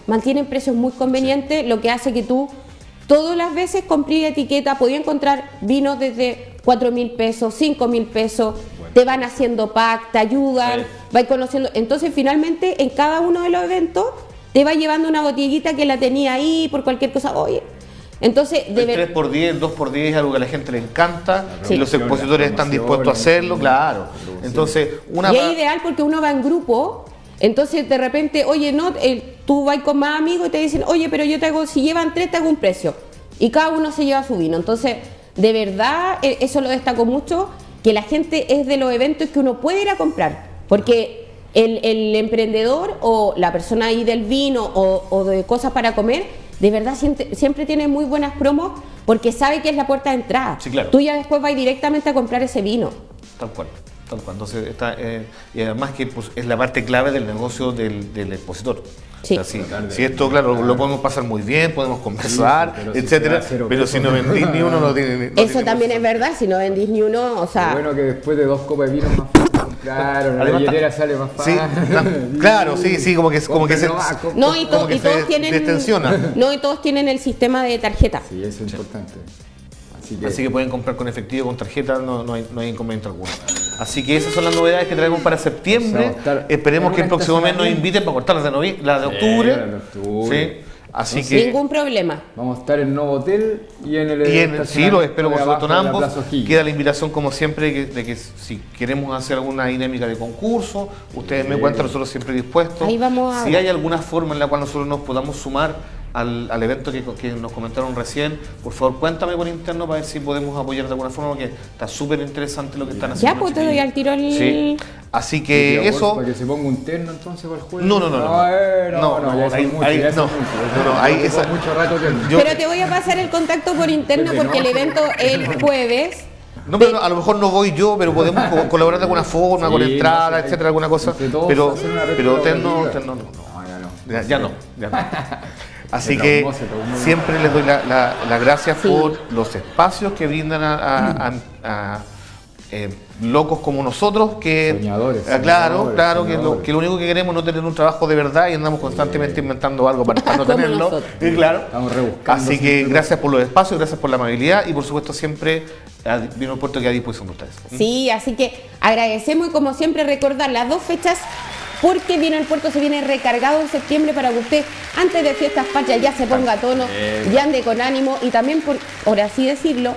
mantienen precios muy convenientes, lo que hace que tú todas las veces compré etiqueta, podía encontrar vinos desde cuatro mil pesos, cinco mil pesos, bueno. Te van haciendo pack, te ayudan, sí. Vas conociendo. Entonces, finalmente, en cada uno de los eventos, te va llevando una botellita que la tenía ahí por cualquier cosa. Oye, entonces... El de ver... tres por diez, el dos por diez es algo que a la gente le encanta, sí. Y los expositores están dispuestos a hacerlo, claro. Entonces, una... Y es ideal porque uno va en grupo. Entonces, de repente, oye, no, el, tú vas con más amigos y te dicen, oye, pero yo te hago, si llevan tres, te hago un precio. Y cada uno se lleva su vino. Entonces, de verdad, eso lo destaco mucho, que la gente es de los eventos que uno puede ir a comprar. Porque el, el emprendedor o la persona ahí del vino o, o de cosas para comer, de verdad siempre, siempre tiene muy buenas promos porque sabe que es la puerta de entrada. Sí, claro. Tú ya después vas directamente a comprar ese vino. Tal cual. Entonces, está, eh, y además que pues, es la parte clave del negocio del, del expositor. Sí. O sea, si, si esto, claro, lo, lo podemos pasar muy bien, podemos conversar, sí, pero etcétera, si pero si no vendís ni uno, no tiene... No Eso tiene también cosa. Es verdad, si no vendís ni uno, o sea... Lo bueno que después de dos copas de vino es más fácil comprar, o la billetera sale más fácil. Sí, claro, sí, sí, como que, como que se... No, y, to, que y todos se tienen... destensiona. No, y todos tienen el sistema de tarjeta. Sí, eso es importante. Así que, Así que pueden comprar con efectivo, con tarjeta, no, no, hay, no hay inconveniente alguno. Así que esas son las novedades que traemos para septiembre. O sea, esperemos que el próximo mes nos inviten para cortar las de, novi la de octubre. Sí, la de octubre. Sí. Así no, que ningún problema. Vamos a estar en el nuevo hotel y en el... Y en, sí, lo espero por supuesto en ambos. Queda la Higgins. invitación como siempre de que, de que si queremos hacer alguna dinámica de concurso, ustedes sí. me cuentan, nosotros siempre dispuestos. Ahí vamos a si hay alguna forma en la cual nosotros nos podamos sumar Al, al evento que, que nos comentaron recién, por favor cuéntame por interno para ver si podemos apoyar de alguna forma, porque está súper interesante lo que están haciendo. Ya, pues te doy al tiro el... Sí. Así que eso... ¿Para que se ponga un terno entonces para el juego? No, no, no. No, eh, no, no, no, ahí, mucho, ahí, no, mucho, no, no, ahí esa, mucho rato yo, Pero te voy a pasar el contacto por interno porque el evento el jueves... No, pero no, a lo mejor no voy yo, pero podemos co colaborar de alguna forma, sí, con entrada, no sé, etcétera, alguna cosa. Pero, pero terno, terno no, no, ya no. Ya, ya no, ya no. Así se que traumó, traumó. Siempre les doy las la, la gracias sí. por los espacios que brindan a, a, a, a eh, locos como nosotros, que soñadores, eh, claro, soñadores, claro soñadores. Que, lo, que lo único que queremos es no tener un trabajo de verdad y andamos constantemente sí. inventando algo para, para no tenerlo. Y claro. Estamos rebuscando. Así que gracias por los espacios, gracias por la amabilidad y por supuesto siempre Vino el Puerto queda a disposición de ustedes. Sí, así que agradecemos y como siempre recordar las dos fechas. Porque Vino el Puerto se viene recargado en septiembre para que usted antes de fiestas patrias ya se ponga a tono, ya ande con ánimo y también, por, por así decirlo,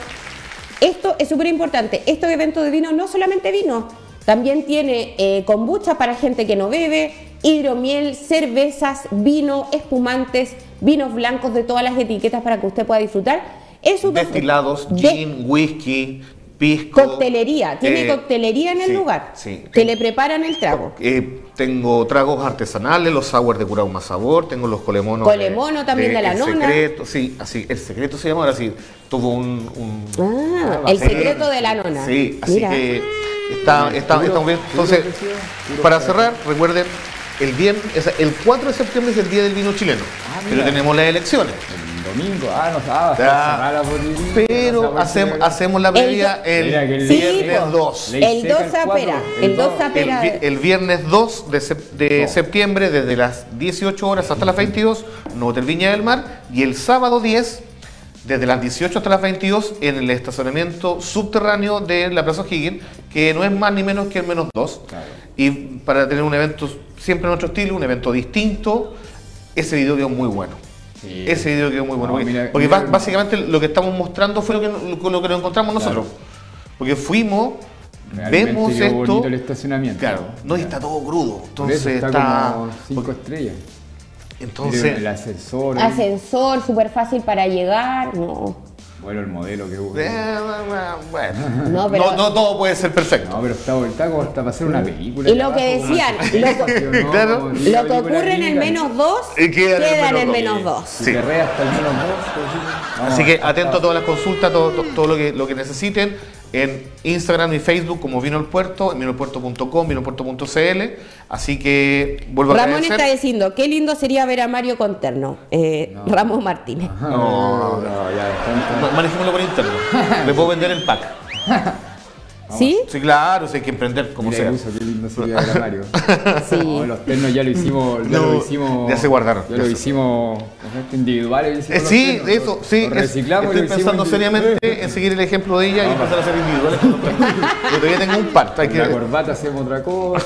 esto es súper importante. Estos eventos de vino no solamente vino, también tiene eh, kombucha para gente que no bebe, hidromiel, cervezas, vino, espumantes, vinos blancos de todas las etiquetas para que usted pueda disfrutar. Es Destilados, de, gin, whisky, pisco. Coctelería, tiene eh, coctelería en el sí, lugar, sí. que le preparan el trago. Eh, tengo tragos artesanales, los sour de Curao Más Sabor, tengo los colemonos. Colemono de, también de, de la el nona. Secreto, sí, así, el secreto se llama ahora sí. Tuvo un. un ah, el secreto de la nona. Sí, así Mira. que está, está, está muy bien. Entonces, para cerrar, recuerden, el viernes, el cuatro de septiembre es el Día del Vino Chileno, ah, pero tenemos las elecciones. Domingo, ah, no estaba, ya, pero hacemos, hacemos la previa el, el sí, viernes dos. El dos apera, el dos apera. El, el viernes dos de, sep, de no. septiembre, desde las dieciocho horas hasta las veintidós, en Hotel Viña del Mar, y el sábado diez, desde las dieciocho hasta las veintidós, en el estacionamiento subterráneo de la Plaza Higgins, que no es más ni menos que el menos dos. Claro. Y para tener un evento siempre en nuestro estilo, un evento distinto, ese video quedó muy bueno. Sí. Ese video quedó muy bueno, no, porque, mira, porque mira, básicamente lo que estamos mostrando fue lo que, lo, lo que nos encontramos nosotros. Claro. Porque fuimos, realmente vemos esto, el estacionamiento. Claro, no, y está todo crudo. Entonces está, está como cinco estrellas. Entonces, mira, el ascensor. Ascensor, súper fácil para llegar, no. Bueno, el modelo que hubo. Eh, bueno, no, pero, no, no todo puede ser perfecto. No, pero está, está como hasta para hacer una película. Y lo que decían, lo, claro. lo que ocurre en el menos dos, queda, queda en el menos dos. Si sí. Te hasta el menos dos. Así que atento a todas las consultas, todo, todo, todo lo, que, lo que necesiten. En Instagram y Facebook como Vino el Puerto, en vino el puerto punto com, vino el puerto punto c l. Así que vuelvo a Ramón agradecer. está diciendo, qué lindo sería ver a Mario con terno. Eh, no. Ramón Martínez. No, no, no, ya. Manejémoslo por interno. Le puedo vender el pack. ¿Sí? Sí, claro, sí, hay que emprender como Mira, sea. uso, qué lindo sería Gramario. Sí. No, los ternos ya lo hicimos, ya No, lo hicimos. ya se guardaron, Ya ya lo se- hicimos individuales. Eh, sí, eso, sí. Lo es- reciclamos y estoy lo hicimos pensando individual. seriamente en seguir el ejemplo de ella y empezar a hacer individuales. Yo todavía tengo un par. Hay Con que... la corbata hacemos otra cosa.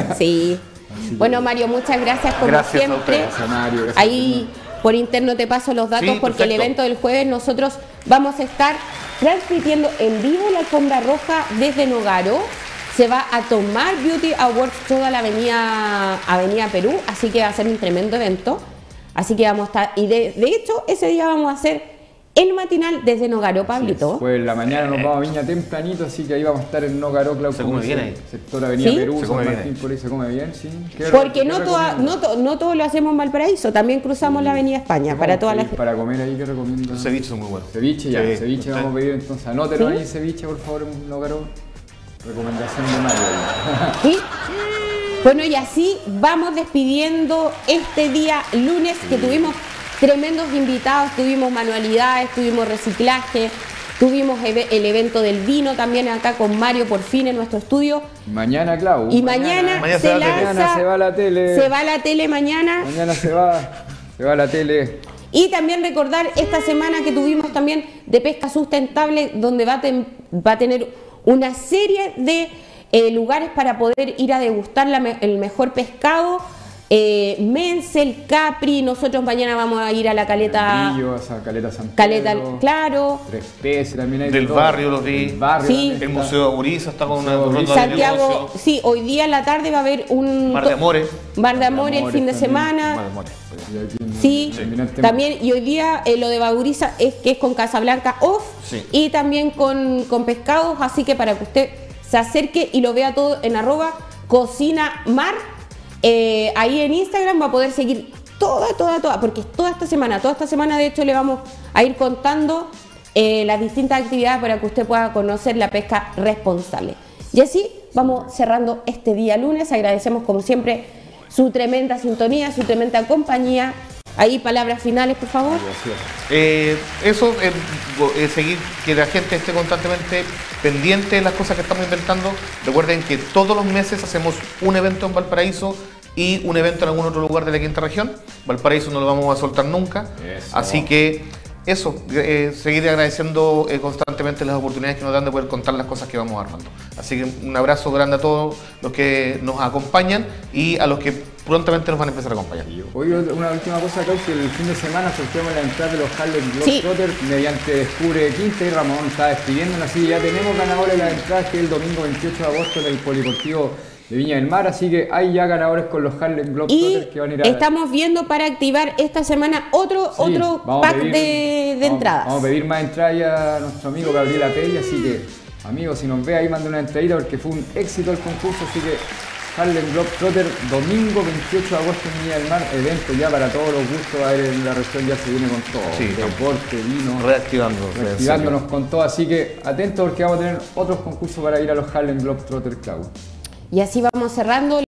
Sí. Bueno, Mario, muchas gracias como Gracias a siempre. ustedes. Gracias, Mario, gracias, Ahí por interno te paso los datos Sí, porque el perfecto. evento del jueves nosotros vamos a estar transmitiendo en vivo la alfombra roja desde Nogaro. Se va a tomar Beauty Awards toda la avenida, avenida Perú, así que va a ser un tremendo evento. Así que vamos a estar, y de, de hecho ese día vamos a hacer el matinal desde Nogaro, Pablito. Pues en la mañana nos vamos a Viña tempranito, así que ahí vamos a estar en Nogaro, Clau. Se come bien ahí. Sector Avenida ¿Sí? Perú, Se San come bien Martín, ahí. por ahí se come bien, sí. ¿Qué- Porque qué no, toda, recomiendo? no, to- no todo lo hacemos en Valparaíso, también cruzamos la avenida España ¿Qué para vamos toda a la pedir para comer ahí? ¿Qué recomiendo? Los ceviches son muy buenos. Ceviche, ya, Sí. ceviche vamos a pedir entonces. Anótenlo ahí, ceviche, por favor, en Nogaro. Recomendación de Mario ahí. ¿Sí? Bueno, y así vamos despidiendo este día lunes que tuvimos tremendos invitados, tuvimos manualidades, tuvimos reciclaje, tuvimos eve- el evento del vino también acá con Mario por fin en nuestro estudio. Mañana, Clau. Y mañana, Mañana se, se va a la tele. lanza, Mañana se va a la tele. se va a la tele mañana. Mañana se va, se va a la tele. Y también recordar esta semana que tuvimos también de pesca sustentable, donde va a, ten- va a tener una serie de eh, lugares para poder ir a degustar la me- el mejor pescado. Eh, Mensel, Capri, nosotros mañana vamos a ir a la caleta, El Brillo, esa Caleta San caleta Pedro, claro, Tres Peces también hay. Del de todo. barrio los vi. Del barrio Sí. también El está. Museo de Uriza está con una Museo de ronda Uriza. de Santiago, negocio. sí, hoy día en la tarde va a haber un Mar de Amores. Bar de Amores el Amores fin de también. semana. Mar de Amores. Y aquí en- Sí, terminante- también, y hoy día eh, lo de Bauriza es que es con Casablanca Off Sí. y también con, con pescados, así que para que usted se acerque y lo vea todo en arroba cocina mar, eh, ahí en Instagram va a poder seguir toda, toda, toda, porque toda esta semana, toda esta semana de hecho le vamos a ir contando eh, las distintas actividades para que usted pueda conocer la pesca responsable. Y así vamos cerrando este día lunes, agradecemos como siempre su tremenda sintonía, su tremenda compañía. Ahí palabras finales, por favor. Así es. Eh, eso, eh, bo- eh, seguir que la gente esté constantemente pendiente de las cosas que estamos inventando. Recuerden que todos los meses hacemos un evento en Valparaíso y un evento en algún otro lugar de la quinta región. Valparaíso no lo vamos a soltar nunca. Eso. Así que eso, eh, seguir agradeciendo eh, constantemente las oportunidades que nos dan de poder contar las cosas que vamos armando. Así que un abrazo grande a todos los que nos acompañan y a los que prontamente nos van a empezar a acompañar. Hoy una última cosa, Clau, que el fin de semana sorteamos la entrada de los Harlem Sí. Globetrotters mediante Descubre Quinta y Ramón está despidiéndonos, así que ya tenemos ganadores de la entrada que es el domingo veintiocho de agosto en el Polideportivo de Viña del Mar, así que hay ya ganadores con los Harlem Y Globetrotters que van a ir a... estamos viendo para activar esta semana otro, Sí, otro vamos a pack pedir- de, de vamos- entradas. Vamos a pedir más entradas ya a nuestro amigo Gabriel Apelli, así que, amigos, si nos ve ahí, mande una entradita porque fue un éxito el concurso, así que Harlem Globetrotter, domingo veintiocho de agosto en Viña del Mar, evento ya para todos los gustos, a ver, en la región ya se viene con todo, Sí, deporte, vino, Reactivando. reactivándonos con todo, así que atentos porque vamos a tener otros concursos para ir a los Harlem Globetrotter Clau. Y así vamos cerrando.